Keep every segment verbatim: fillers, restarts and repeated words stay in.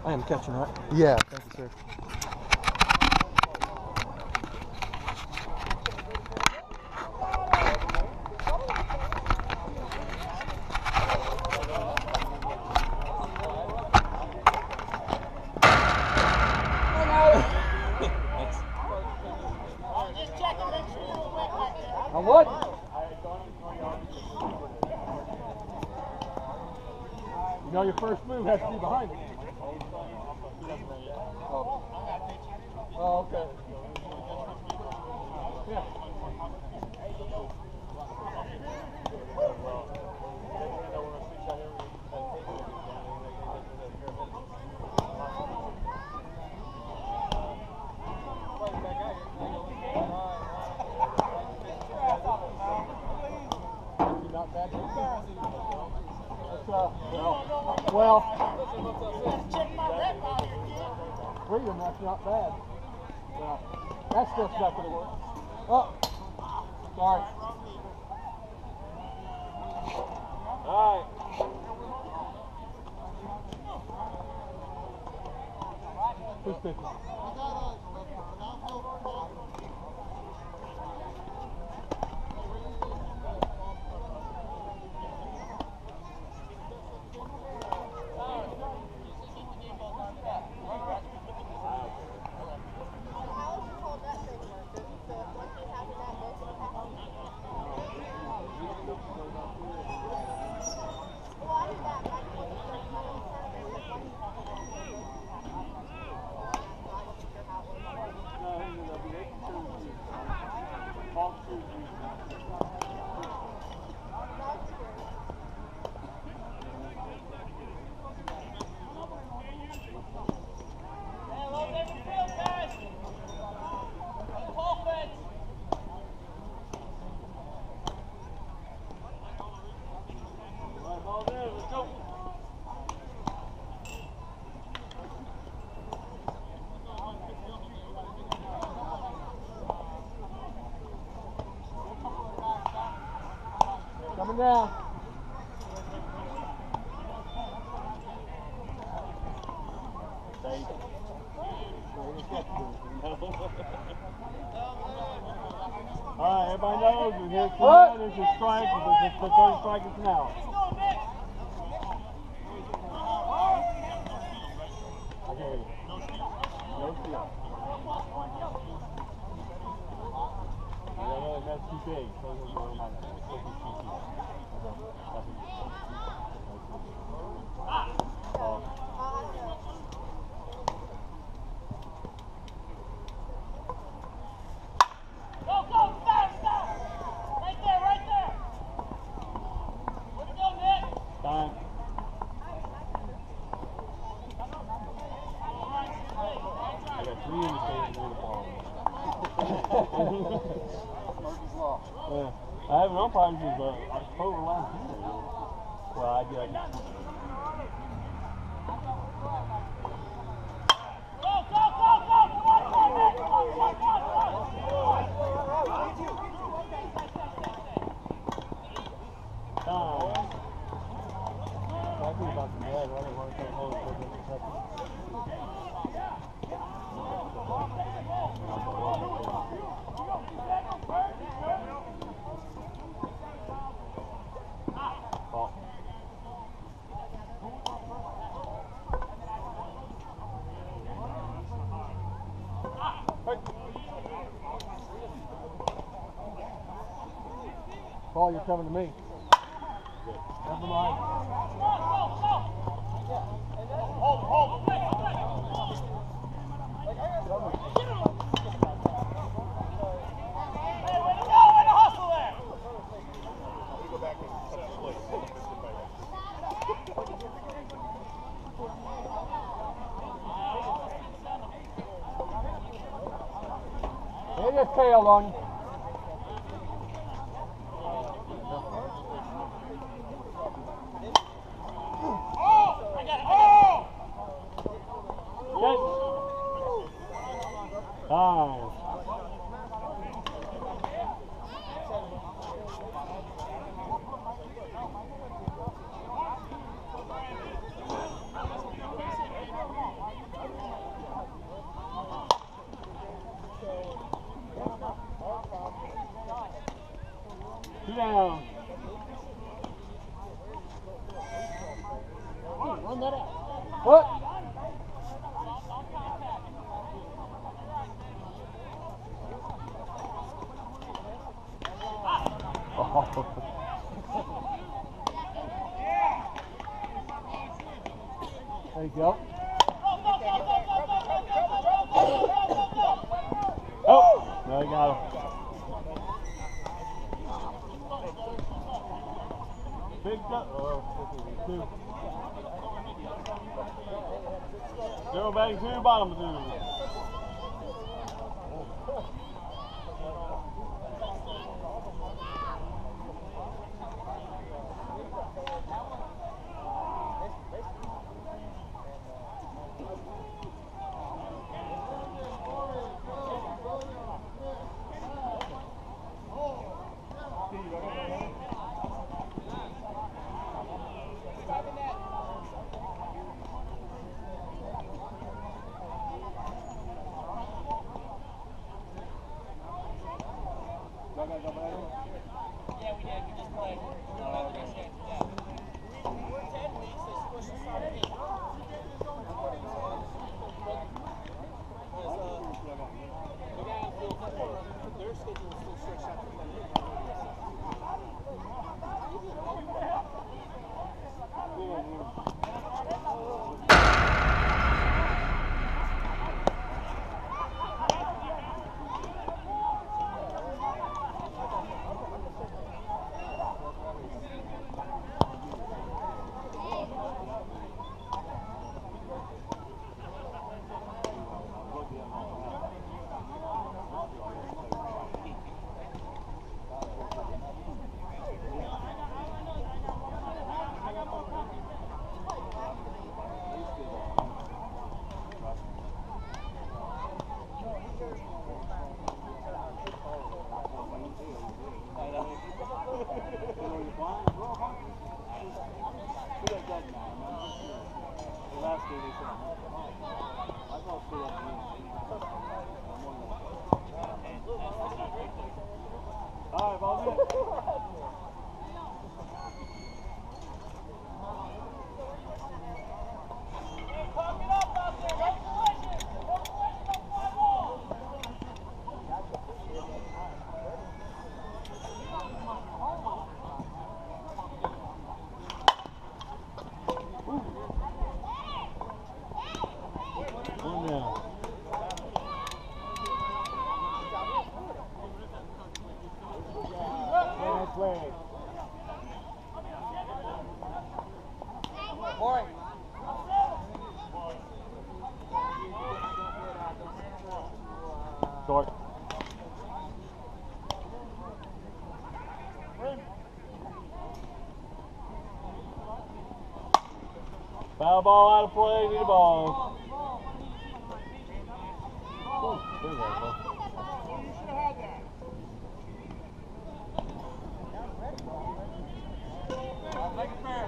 I am catching, right? Yeah, thank you, sir. On what? You know your first move has to be behind it. Oh, oh okay. Yeah. Not bad. That's, uh, well, well, freedom, that's not bad. Well, that stuff's not going to work. Oh, sorry. All right. Who's pitching? Coming down. All right, everybody knows that here's what? There's a strike, there's a third strike is now. I hear you. No steal. Yeah, that's too big. So we're going on that. Yeah. I have no problems with uh, October last year. Well, I did. I did. Go, go, go, go! Come on, come on, man! Come on, come on, come on, come on! Time. I think about the bad. I don't want to hold it for the second. Paul, you're coming to me. Never mind. Hold, hold. Hey, way to go, way to hustle there. Go back and they just tailed on you. Two down. Run that out. What? Oh. There you go. Oh, no, he got him. Big up. Oh, two. Zero batting two, bottom of two. Yeah, we did. We just played. Uh, yeah. We're ten weeks. They squished us out of eight. Their schedule is still stretched out to ten weeks. Short. Foul ball out of play, need a ball. Ooh, there's that ball. You should have had that. Make it fair.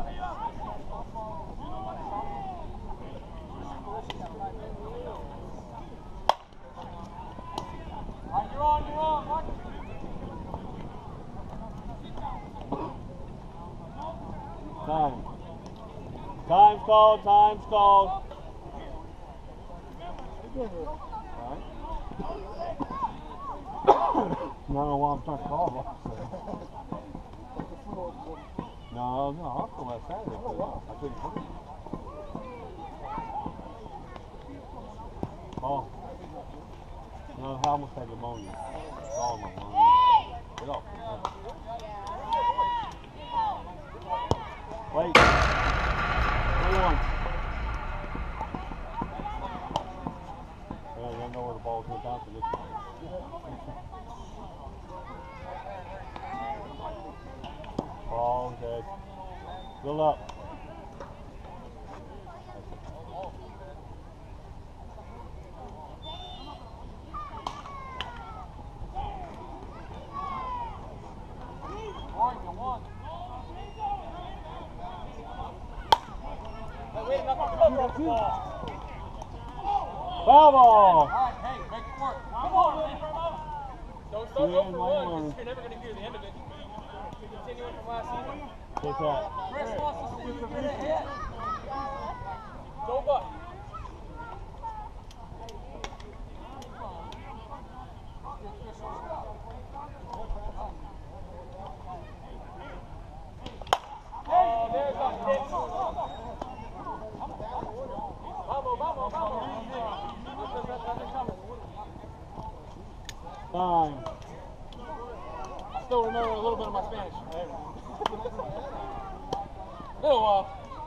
You're on, you're on. Watch it. Time. Time's called, time's called. Alright. I don't know why I'm trying to call. No, no, I'm from West Saturday. I couldn't put it. Oh. No, I almost had pneumonia. It's all my pneumonia. Get off. Wait. Go on. Well, you don't know where the ball's going to bounce to this point. Ball dead. Fill up. Foul ball! All right, hey, make it work. Come on, man. Don't start over one, because you're never going to hear the end of it. continuing from last season. Take that. Chris wants to see you get a hit. Go, Buck. Oh, there's a hit. Vamos, vamos, vamos. Time. I still remember a little bit of my Spanish. Little while.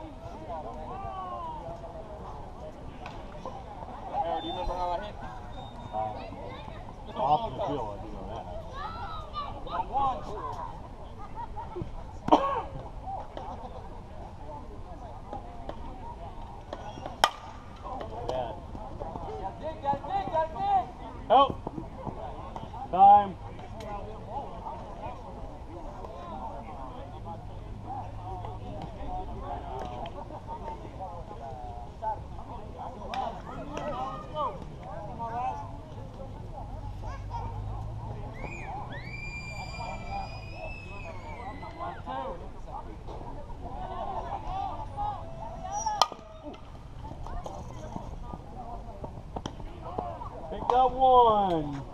Aaron, do you remember how I hit? Uh, off the field, I do know that. Yeah. Dig, got it, dig, got it, dig. Help. Time. Pick up one.